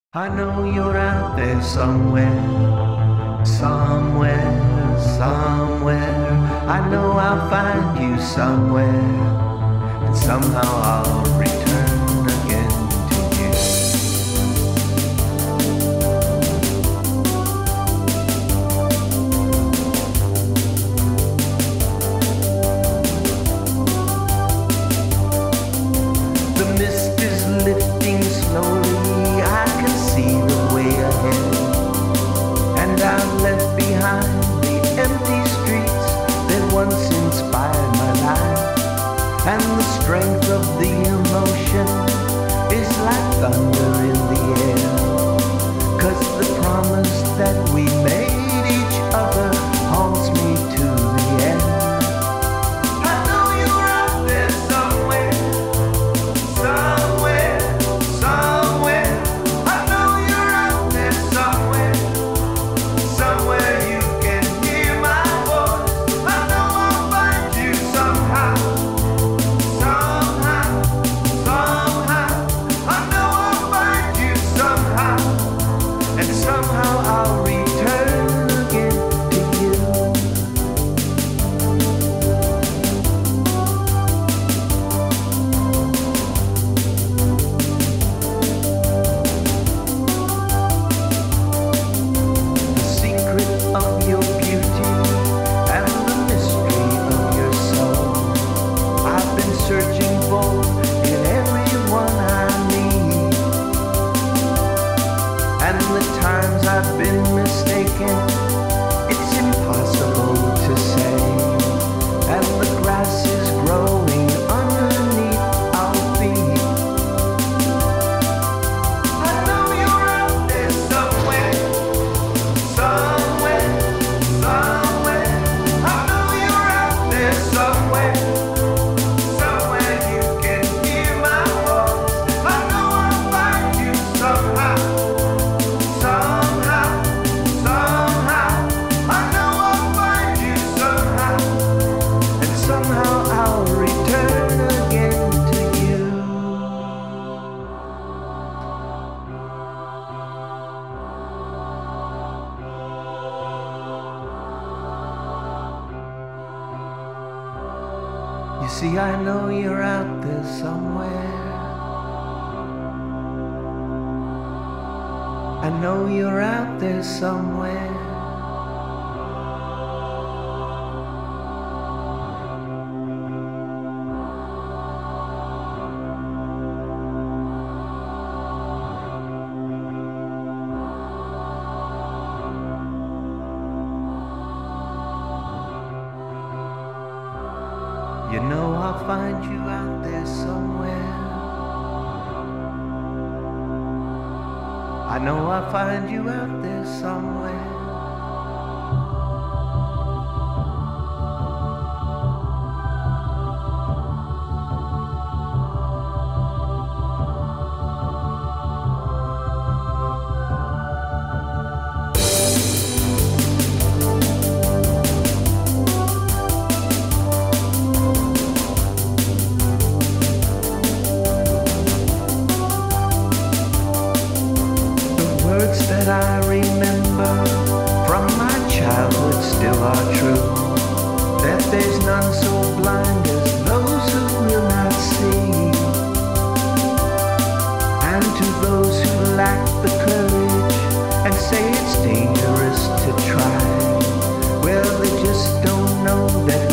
I know you're out there somewhere, somewhere, somewhere. I know I'll find you somewhere, and somehow I'll return again to you. The mist is lifting slowly, I can see the way ahead, and I've left behind the empty streets that once inspired my life. And the strength of the emotion is like thunder in the air, 'cause the promise that we made each other haunts me to the end. I know you're out there somewhere, somewhere, somewhere. I know you're out there somewhere, somewhere you can hear my voice. I know I'll find you somehow, somehow, somehow. I know I'll find you somehow, and somehow I'll return again to you. The secret of your beauty and the mystery of your soul, I've been searching for in everyone I meet. And the times I've been mistaken, it's impossible to say. And the grass is growing underneath our feet. I know you're out there somewhere, somewhere, somewhere. I know you're out there somewhere, somewhere you can hear my voice. I know I'll find you somehow, somehow, somehow. I know I'll find you somehow, and somehow I'll return again to you. You see, I know you're out there somewhere. I know you're out there somewhere. You know I'll find you out there somewhere. I know I'll find you out there somewhere. Words that I remember from my childhood still are true, that there's none so blind as those who will not see. And to those who lack the courage and say it's dangerous to try, well, they just don't know that